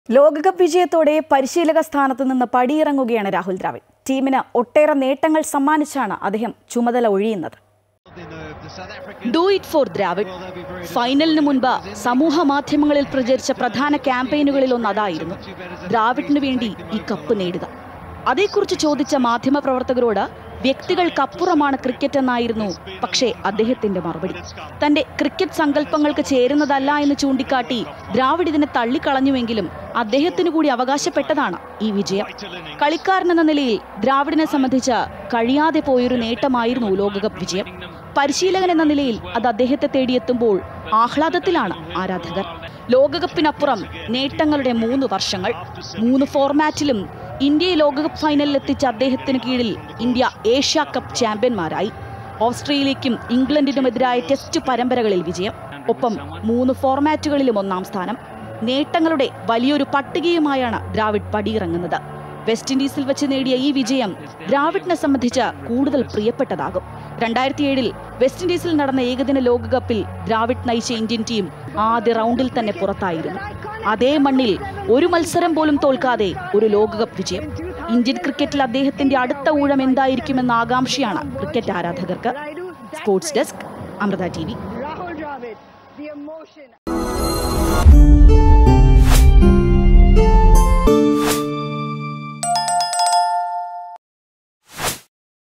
ലോകകപ്പ് വിജയത്തോടെ പരിശീലക സ്ഥാനത്ത് നിന്ന് പടിയിറങ്ങുകയാണ് രാഹുൽ ദ്രാവിഡ്. ടീമിന് ഒട്ടേറെ നേട്ടങ്ങൾ സമ്മാനിച്ചാണ് അദ്ദേഹം ചുമതല ഒഴിയുന്നത്. Do it for Dravid. ഫൈനലിന് മുൻപ് സമൂഹ മാധ്യമങ്ങളിൽ പ്രചരിച്ച പ്രധാന ക്യാമ്പയിനുകളിൽ ഒന്ന് അതായിരുന്നു, ദ്രാവിഡിന് വേണ്ടി ഈ കപ്പ് നേടുക. അതേക്കുറിച്ച് ചോദിച്ച മാധ്യമപ്രവർത്തകരോട് വ്യക്തികൾക്കപ്പുറമാണ് ക്രിക്കറ്റ് എന്നായിരുന്നു പക്ഷേ അദ്ദേഹത്തിന്റെ മറുപടി. തന്റെ ക്രിക്കറ്റ് സങ്കല്പങ്ങൾക്ക് ചേരുന്നതല്ല എന്ന് ചൂണ്ടിക്കാട്ടി ദ്രാവിഡ് ഇതിനെ തള്ളിക്കളഞ്ഞുവെങ്കിലും അദ്ദേഹത്തിന് കൂടി അവകാശപ്പെട്ടതാണ് ഈ വിജയം. കളിക്കാരനെന്ന നിലയിൽ ദ്രാവിഡിനെ സംബന്ധിച്ച് കഴിയാതെ പോയൊരു നേട്ടമായിരുന്നു ലോകകപ്പ് വിജയം. പരിശീലകൻ എന്ന നിലയിൽ അത് അദ്ദേഹത്തെ തേടിയെത്തുമ്പോൾ ആഹ്ലാദത്തിലാണ് ആരാധകർ. ലോകകപ്പിനപ്പുറം നേട്ടങ്ങളുടെ 3 വർഷങ്ങൾ, 3 ഫോർമാറ്റിലും ഇന്ത്യയെ ലോകകപ്പ് ഫൈനലിൽ എത്തിച്ച അദ്ദേഹത്തിന് കീഴിൽ ഇന്ത്യ ഏഷ്യ കപ്പ് ചാമ്പ്യന്മാരായി. ഓസ്ട്രേലിയയ്ക്കും ഇംഗ്ലണ്ടിനുമെതിരായ ടെസ്റ്റ് പരമ്പരകളിൽ വിജയം, ഒപ്പം 3 ഫോർമാറ്റുകളിലും 1ാം സ്ഥാനം. നേട്ടങ്ങളുടെ വലിയൊരു പട്ടികയുമായാണ് ദ്രാവിഡ് പടിയിറങ്ങുന്നത്. വെസ്റ്റ് ഇൻഡീസിൽ വെച്ച് നേടിയ ഈ വിജയം ദ്രാവിഡിനെ സംബന്ധിച്ച് കൂടുതൽ പ്രിയപ്പെട്ടതാകും. 2007 വെസ്റ്റ് ഇൻഡീസിൽ നടന്ന ഏകദിന ലോകകപ്പിൽ ദ്രാവിഡ് നയിച്ച ഇന്ത്യൻ ടീം ആദ്യ റൗണ്ടിൽ തന്നെ പുറത്തായിരുന്നു. അതേ മണ്ണിൽ ഒരു മത്സരം പോലും തോൽക്കാതെ ഒരു ലോകകപ്പ് വിജയം. ഇന്ത്യൻ ക്രിക്കറ്റിൽ അദ്ദേഹത്തിന്റെ അടുത്ത ഊഴം എന്തായിരിക്കുമെന്ന ആകാംക്ഷയാണ് ക്രിക്കറ്റ് ആരാധകർക്ക്. Sports desk, Amrita TV.